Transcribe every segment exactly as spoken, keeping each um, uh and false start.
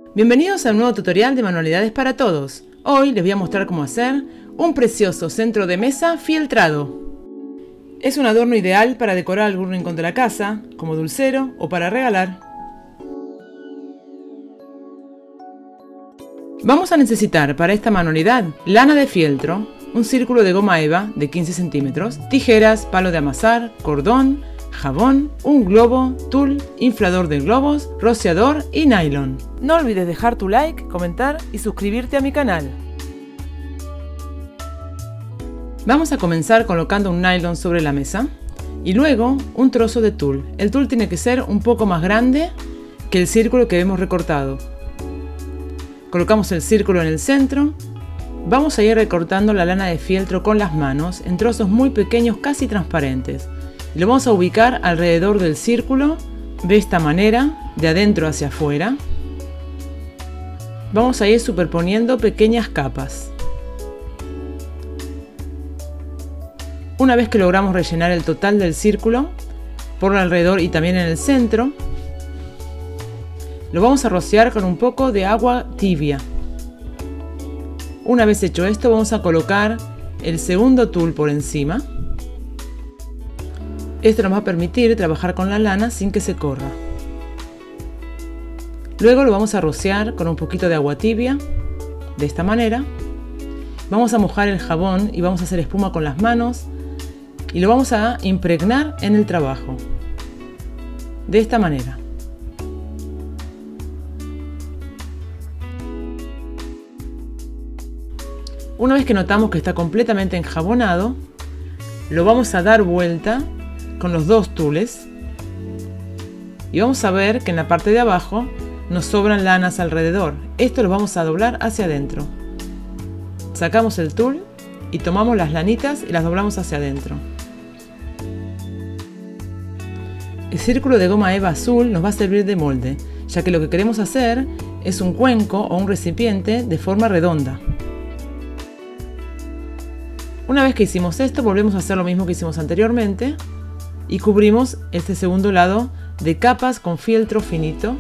Bienvenidos a un nuevo tutorial de manualidades para todos. Hoy les voy a mostrar cómo hacer un precioso centro de mesa fieltrado. Es un adorno ideal para decorar algún rincón de la casa, como dulcero o para regalar. Vamos a necesitar para esta manualidad lana de fieltro, un círculo de goma eva de quince centímetros, tijeras, palo de amasar, cordón, jabón, un globo, tul, inflador de globos, rociador y nylon. No olvides dejar tu like, comentar y suscribirte a mi canal. Vamos a comenzar colocando un nylon sobre la mesa y luego un trozo de tul. El tul tiene que ser un poco más grande que el círculo que hemos recortado. Colocamos el círculo en el centro. Vamos a ir recortando la lana de fieltro con las manos en trozos muy pequeños, casi transparentes. Y lo vamos a ubicar alrededor del círculo de esta manera, de adentro hacia afuera. Vamos a ir superponiendo pequeñas capas. Una vez que logramos rellenar el total del círculo, por alrededor y también en el centro, lo vamos a rociar con un poco de agua tibia. Una vez hecho esto, vamos a colocar el segundo tul por encima. Esto nos va a permitir trabajar con la lana sin que se corra. Luego lo vamos a rociar con un poquito de agua tibia, de esta manera. Vamos a mojar el jabón y vamos a hacer espuma con las manos y lo vamos a impregnar en el trabajo, de esta manera. Una vez que notamos que está completamente enjabonado, lo vamos a dar vuelta con los dos tules y vamos a ver que en la parte de abajo nos sobran lanas alrededor. Esto lo vamos a doblar hacia adentro. Sacamos el tul y tomamos las lanitas y las doblamos hacia adentro. El círculo de goma eva azul nos va a servir de molde, ya que lo que queremos hacer es un cuenco o un recipiente de forma redonda. Una vez que hicimos esto, volvemos a hacer lo mismo que hicimos anteriormente y cubrimos este segundo lado de capas con fieltro finito.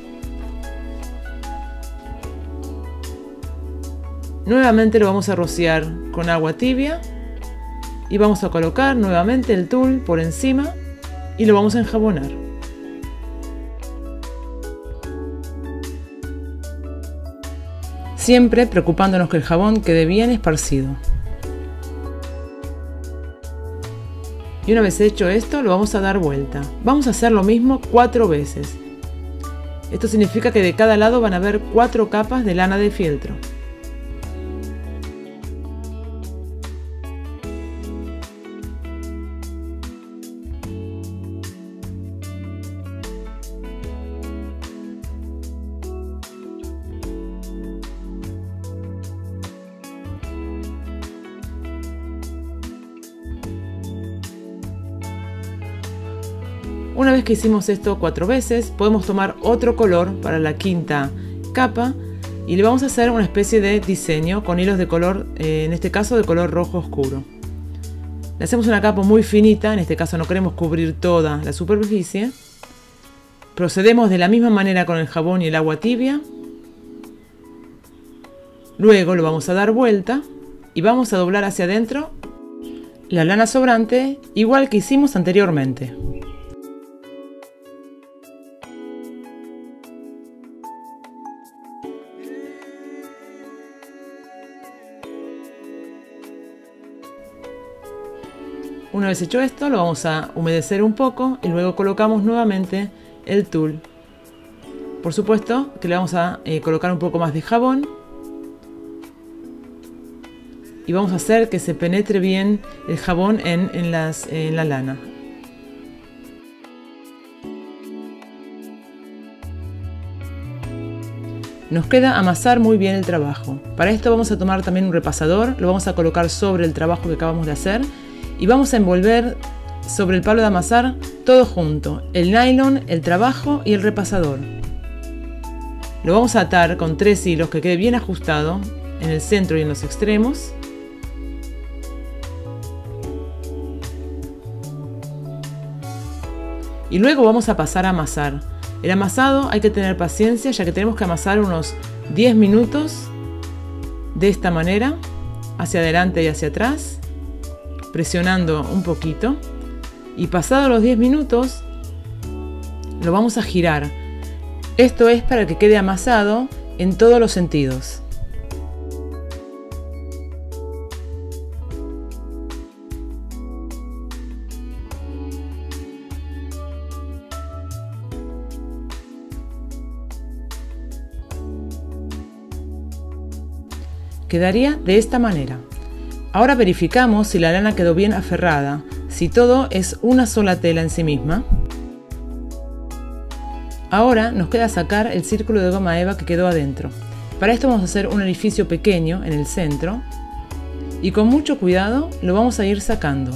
Nuevamente lo vamos a rociar con agua tibia y vamos a colocar nuevamente el tul por encima y lo vamos a enjabonar. Siempre preocupándonos que el jabón quede bien esparcido. Y una vez hecho esto, lo vamos a dar vuelta. Vamos a hacer lo mismo cuatro veces. Esto significa que de cada lado van a haber cuatro capas de lana de fieltro. Una vez que hicimos esto cuatro veces, podemos tomar otro color para la quinta capa y le vamos a hacer una especie de diseño con hilos de color, eh, en este caso de color rojo oscuro. Le hacemos una capa muy finita, en este caso no queremos cubrir toda la superficie. Procedemos de la misma manera con el jabón y el agua tibia. Luego lo vamos a dar vuelta y vamos a doblar hacia adentro la lana sobrante, igual que hicimos anteriormente. Una vez hecho esto, lo vamos a humedecer un poco y luego colocamos nuevamente el tul. Por supuesto que le vamos a eh, colocar un poco más de jabón y vamos a hacer que se penetre bien el jabón en, en, las, en la lana. Nos queda amasar muy bien el trabajo. Para esto vamos a tomar también un repasador, lo vamos a colocar sobre el trabajo que acabamos de hacer y vamos a envolver sobre el palo de amasar todo junto, el nylon, el trabajo y el repasador. Lo vamos a atar con tres hilos que quede bien ajustado en el centro y en los extremos. Y luego vamos a pasar a amasar. El amasado hay que tener paciencia, ya que tenemos que amasar unos diez minutos de esta manera, hacia adelante y hacia atrás, presionando un poquito, y pasados los diez minutos lo vamos a girar. Esto es para que quede amasado en todos los sentidos. Quedaría de esta manera. Ahora verificamos si la lana quedó bien aferrada, si todo es una sola tela en sí misma. Ahora nos queda sacar el círculo de goma eva que quedó adentro. Para esto vamos a hacer un orificio pequeño en el centro y con mucho cuidado lo vamos a ir sacando.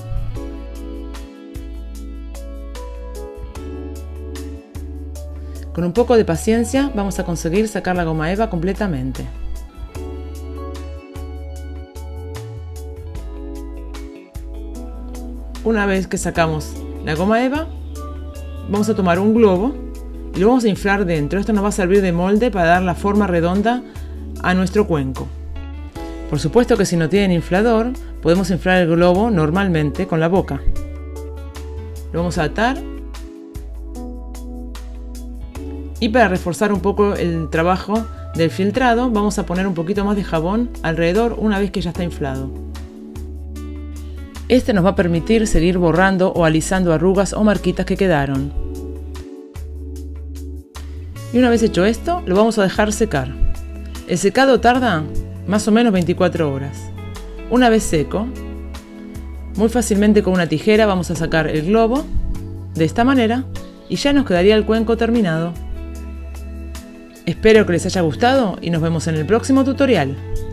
Con un poco de paciencia vamos a conseguir sacar la goma eva completamente. Una vez que sacamos la goma eva, vamos a tomar un globo y lo vamos a inflar dentro. Esto nos va a servir de molde para dar la forma redonda a nuestro cuenco. Por supuesto que si no tienen inflador, podemos inflar el globo normalmente con la boca. Lo vamos a atar. Y para reforzar un poco el trabajo del filtrado, vamos a poner un poquito más de jabón alrededor una vez que ya está inflado. Este nos va a permitir seguir borrando o alisando arrugas o marquitas que quedaron. Y una vez hecho esto, lo vamos a dejar secar. El secado tarda más o menos veinticuatro horas. Una vez seco, muy fácilmente con una tijera vamos a sacar el globo de esta manera y ya nos quedaría el cuenco terminado. Espero que les haya gustado y nos vemos en el próximo tutorial.